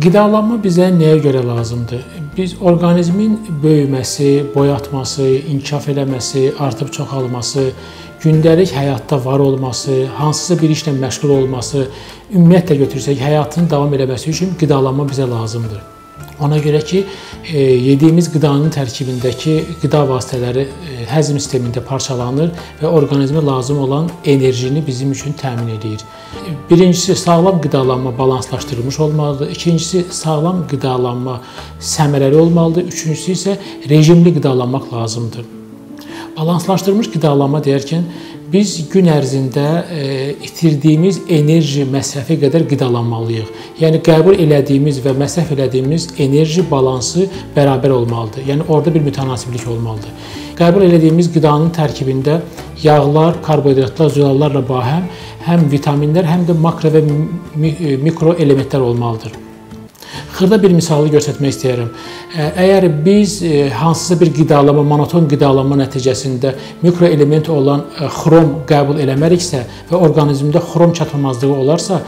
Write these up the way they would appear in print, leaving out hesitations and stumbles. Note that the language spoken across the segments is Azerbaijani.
Qidalanma bizə nəyə görə lazımdır? Biz orqanizmin böyüməsi, boyatması, inkişaf eləməsi, artıb çoxalması, gündəlik həyatda var olması, hansısa bir işlə məşğul olması, ümumiyyətlə götürsək, həyatını davam eləməsi üçün qidalanma bizə lazımdır. Ona görə ki, yediyimiz qidanın tərkibindəki qida vasitələri həzm sistemində parçalanır və orqanizmə lazım olan enerjini bizim üçün təmin edir. Birincisi, sağlam qidalanma balanslaşdırılmış olmalıdır. İkincisi, sağlam qidalanma səmərəli olmalıdır. Üçüncüsü isə rejimli qidalanmaq lazımdır. Balanslaşdırılmış qidalanma deyərkən, biz gün ərzində itirdiyimiz enerji məsrəfi qədər qidalanmalıyıq. Yəni, qəbul elədiyimiz və məsrəf elədiyimiz enerji balansı bərabər olmalıdır. Yəni, orada bir mütənasiblik olmalıdır. Qəbul elədiyimiz qidanın tərkibində yağlar, karbohidratlar, zülallarla bahəm həm vitaminlər, həm də makro və mikro elementlər olmalıdır. Xırda bir misalı göstərmək istəyirəm. Əgər biz hansısa bir qidalanma, monoton qidalanma nəticəsində mikroelement olan xrom qəbul eləməriksə və orqanizmdə xrom çatılmazlığı olarsa,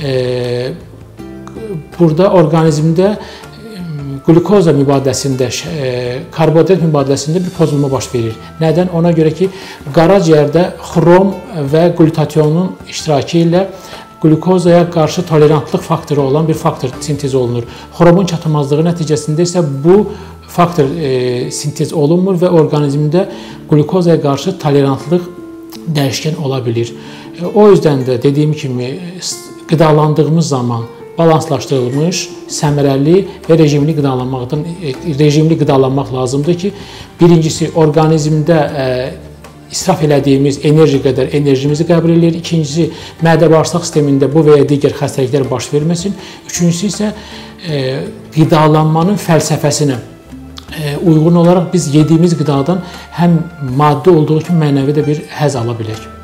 burada orqanizmdə glukoza mübadiləsində, karbohidrat mübadiləsində bir pozulma baş verir. Nədən? Ona görə ki, qaraciyərdə xrom və glutationun iştirakı ilə glukozaya qarşı tolerantlıq faktoru olan bir faktor sintez olunur. Xromun çatılmazlığı nəticəsində isə bu faktor sintez olunmur və orqanizmdə glukozaya qarşı tolerantlıq dəyişkən ola bilir. O yüzden də dediyim kimi qidalandığımız zaman balanslaşdırılmış, səmərəli və rejimli qidalanmaq lazımdır ki, birincisi orqanizmdə israf elədiyimiz enerji qədər enerjimizi qəbul edir. İkincisi, mədə-bağırsaq sistemində bu və ya digər xəstəliklər baş verməsin. Üçüncüsü isə qidalanmanın fəlsəfəsinə uyğun olaraq biz yediyimiz qidadan həm maddi olduğu kimi mənəvi də bir həzz ala bilək.